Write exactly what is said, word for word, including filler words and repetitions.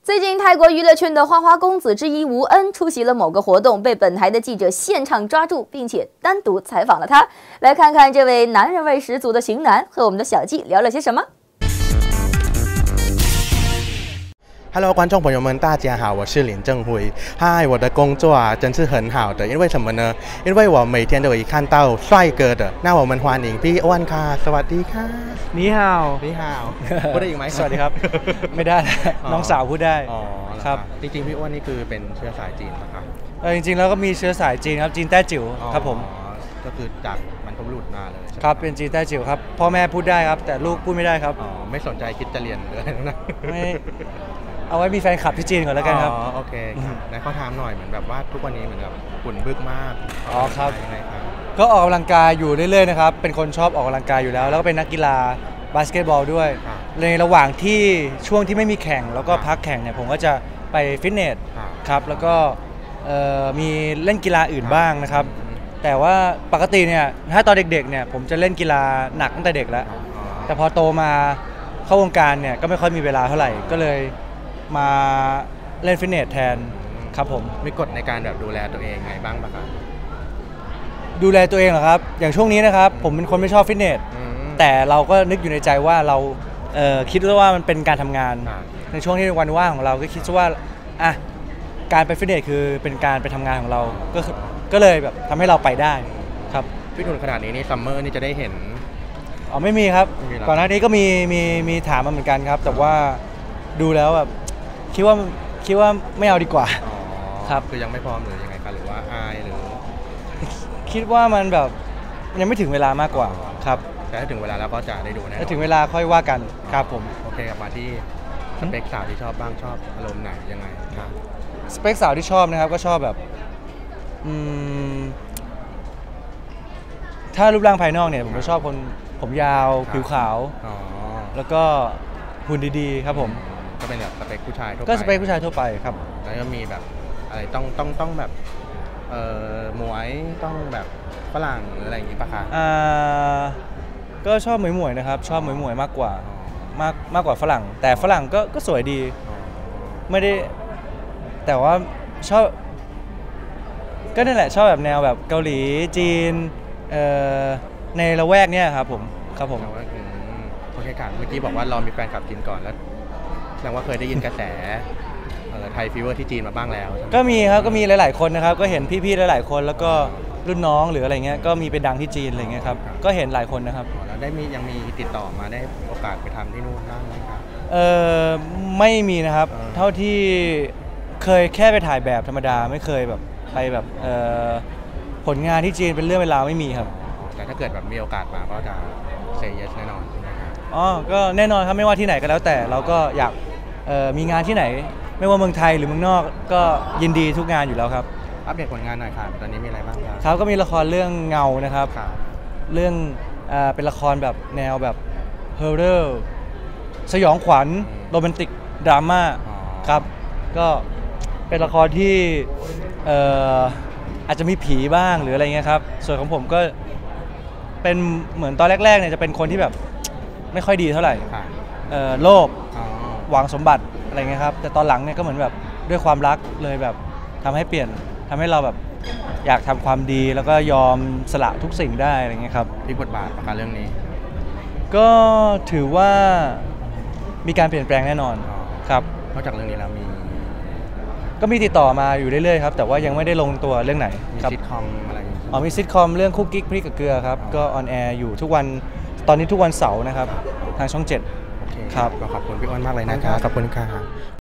最近，泰国娱乐圈的花花公子之一吴恩出席了某个活动，被本台的记者现场抓住，并且单独采访了他。来看看这位男人味十足的型男和我们的小纪聊了些什么。 Hello， 观众朋友们，大家好，我是林正辉。嗨，我的工作啊，真是很好的，因为什么呢？因为我每天都会看到帅哥的。那我们欢迎พี่อ้วนค่ะสวัสดีค่ะนี่ฮาวนี่ฮาวพูดได้อีกไหมสวัสดีครับไม่ได้น้องสาวพูดได้ครับจริงๆพี่อ้วนนี่คือเป็นเชื้อสายจีนนะครับเออจริงๆแล้วก็มีเชื้อสายจีนครับจีนแต้จิ๋วครับผมก็คือจากบรรพบุรุษมาเลยครับเป็นจีนแต้จิ๋วครับพ่อแม่พูดได้ครับแต่ลูกพูดไม่ได้ครับอ๋อไม่สนใจคิดจะเรียนหรืออะไรนะไม่เอาไว้มีแฟนคลับที่จีนก่อนแล้วกันครับอ๋อโอเคไหนขอถามหน่อยเหมือนแบบว่าทุกวันนี้เหมือนแบบหุ่นบึกมากอ๋อครับก็ออกกำลังกายอยู่เรื่อยๆนะครับเป็นคนชอบออกกำลังกายอยู่แล้วแล้วก็เป็นนักกีฬาบาสเกตบอลด้วยในระหว่างที่ช่วงที่ไม่มีแข่งแล้วก็พักแข่งเนี่ยผมก็จะไปฟิตเนสครับแล้วก็มีเล่นกีฬาอื่นบ้างนะครับแต่ว่าปกติเนี่ยถ้าตอนเด็กๆเนี่ยผมจะเล่นกีฬาหนักตั้งแต่เด็กแล้วแต่พอโตมาเข้าวงการเนี่ยก็ไม่ค่อยมีเวลาเท่าไหร่ก็เลยมาเล่นฟิตเนสแทนครับผมมีกฎในการแบบดูแลตัวเองไงบ้างปะครับดูแลตัวเองเหรอครับอย่างช่วงนี้นะครับผมเป็นคนไม่ชอบฟิตเนสแต่เราก็นึกอยู่ในใจว่าเราเอ่อคิดว่ามันเป็นการทำงานในช่วงที่วันว่างของเราก็คิดว่าอ่ะการไปฟิตเนสคือเป็นการไปทำงานของเราก็ก็เลยแบบทำให้เราไปได้ครับฟิตหุ่นขนาดนี้นี่ซัมเมอร์นี่จะได้เห็นอ๋อไม่มีครับก่อนหน้านี้ก็มีมีมีถามมาเหมือนกันครับแต่ว่าดูแล้วแบบคิดว่าคิดว่าไม่เอาดีกว่าครับคือยังไม่พร้อมหรือยังไงคะหรือว่าอายหรือคิดว่ามันแบบยังไม่ถึงเวลามากกว่าครับแต่ถ้าถึงเวลาแล้วก็จะได้ดูนะถ้าถึงเวลาค่อยว่ากันครับผมโอเคกลับมาที่สเปคสาวที่ชอบบ้างชอบอารมณ์ไหนยังไงครับสเปคสาวที่ชอบนะครับก็ชอบแบบอืมถ้ารูปร่างภายนอกเนี่ยผมก็ชอบคนผมยาวผิวขาวแล้วก็หุ่นดีๆครับผมก็เป็นแบบสเปคผู้ชายทั่วไปก็สเปคผู้ชายทั่วไปครับแล้วก็มีแบบอะไรต้องต้องต้องแบบเอ่อหมวยต้องแบบฝรั่งหรืออะไรอย่างนี้ปะคะอ่าก็ชอบหมวยหมวยนะครับชอบหมวยหมวยมากกว่ามากมากกว่าฝรั่งแต่ฝรั่งก็ก็สวยดีไม่ได้แต่ว่าชอบก็นั่นแหละชอบแบบแนวแบบเกาหลีจีนเอ่อในละแวกเนี้ยครับผมครับผมโอเคค่ะเมื่อกี้บอกว่าเรามีแฟนคลับจีนก่อนแล้วแสดงว่าเคยได้ยินกระแสไทยฟีเวอร์ที่จีนมาบ้างแล้วก็มีครับก็มีหลายๆคนนะครับก็เห็นพี่ๆหลายๆคนแล้วก็รุ่นน้องหรืออะไรเงี้ยก็มีไปดังที่จีนอะไรเงี้ยครับก็เห็นหลายคนนะครับแล้วได้มียังมีติดต่อมาได้โอกาสไปทำที่นู่นบ้างไหมครับเออไม่มีนะครับเท่าที่เคยแค่ไปถ่ายแบบธรรมดาไม่เคยแบบไปแบบเออผลงานที่จีนเป็นเรื่องเวลาไม่มีครับแต่ถ้าเกิดแบบมีโอกาสมาก็จะเซย์เยสแน่นอนใช่ไหมครับอ๋อก็แน่นอนครับไม่ว่าที่ไหนก็แล้วแต่เราก็อยากมีงานที่ไหนไม่ว่าเมืองไทยหรือเมืองนอกก็ยินดีทุกงานอยู่แล้วครับอัปเดตผลงานหน่อยครับตอนนี้มีอะไรบ้างครับเขาก็มีละครเรื่องเงานะครับเรื่องเป็นละครแบบแนวแบบเฮอร์เรอร์สยองขวัญโรแมนติกดราม่าครับก็เป็นละครที่อาจจะมีผีบ้างหรืออะไรเงี้ยครับส่วนของผมก็เป็นเหมือนตอนแรกๆเนี่ยจะเป็นคนที่แบบไม่ค่อยดีเท่าไหร่โลภหวังสมบัติอะไรเงี้ยครับแต่ตอนหลังเนี่ยก็เหมือนแบบด้วยความรักเลยแบบทำให้เปลี่ยนทำให้เราแบบอยากทำความดีแล้วก็ยอมสละทุกสิ่งได้อะไรเงี้ยครับพลิกบทบาทประการเรื่องนี้ก็ถือว่ามีการเปลี่ยนแปลงแน่นอนครับนอกจากเรื่องนี้แล้วมีก็มีติดต่อมาอยู่เรื่อยๆครับแต่ว่ายังไม่ได้ลงตัวเรื่องไหนมีซิทคอมอะไรอ๋อมีซิทคอมเรื่องคุกกิ๊กพริกกับเกลือครับก็ออนแอร์อยู่ทุกวันตอนนี้ทุกวันเสาร์นะครับทางช่องเจ็ดครับขอบคุณพี่อ้วนมากเลยนะครับขอบคุณค่ะ